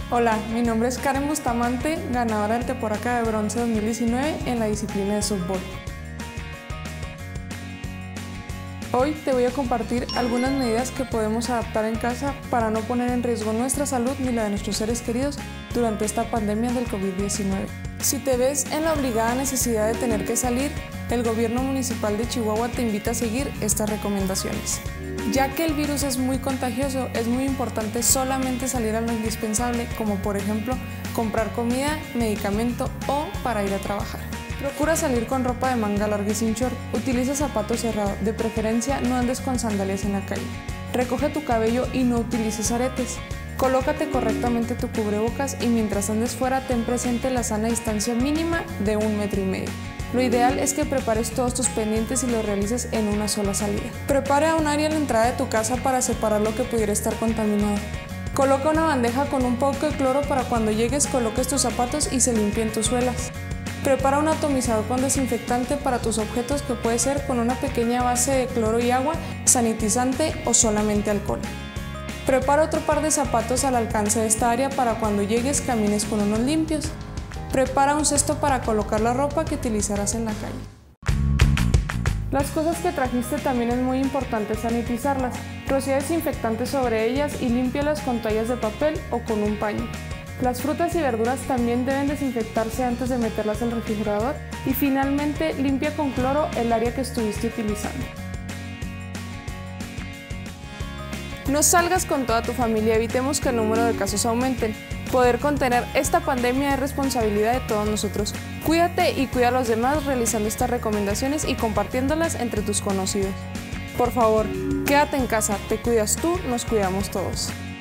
Hola, mi nombre es Karen Bustamante, ganadora del Teporaca de Bronce 2019 en la disciplina de softball. Hoy te voy a compartir algunas medidas que podemos adaptar en casa para no poner en riesgo nuestra salud ni la de nuestros seres queridos durante esta pandemia del COVID-19. Si te ves en la obligada necesidad de tener que salir, el gobierno municipal de Chihuahua te invita a seguir estas recomendaciones. Ya que el virus es muy contagioso, es muy importante solamente salir a lo indispensable, como por ejemplo comprar comida, medicamento o para ir a trabajar. Procura salir con ropa de manga larga y sin short. Utiliza zapatos cerrados, de preferencia no andes con sandalias en la calle. Recoge tu cabello y no utilices aretes. Colócate correctamente tu cubrebocas y mientras andes fuera ten presente la sana distancia mínima de 1,5 metros. Lo ideal es que prepares todos tus pendientes y los realices en una sola salida. Prepara un área en la entrada de tu casa para separar lo que pudiera estar contaminado. Coloca una bandeja con un poco de cloro para cuando llegues coloques tus zapatos y se limpien tus suelas. Prepara un atomizador con desinfectante para tus objetos que puede ser con una pequeña base de cloro y agua, sanitizante o solamente alcohol. Prepara otro par de zapatos al alcance de esta área para cuando llegues camines con unos limpios. Prepara un cesto para colocar la ropa que utilizarás en la calle. Las cosas que trajiste también es muy importante sanitizarlas. Rocía desinfectante sobre ellas y límpialas con toallas de papel o con un paño. Las frutas y verduras también deben desinfectarse antes de meterlas al refrigerador y finalmente limpia con cloro el área que estuviste utilizando. No salgas con toda tu familia, evitemos que el número de casos aumente. Poder contener esta pandemia es responsabilidad de todos nosotros. Cuídate y cuida a los demás realizando estas recomendaciones y compartiéndolas entre tus conocidos. Por favor, quédate en casa, te cuidas tú, nos cuidamos todos.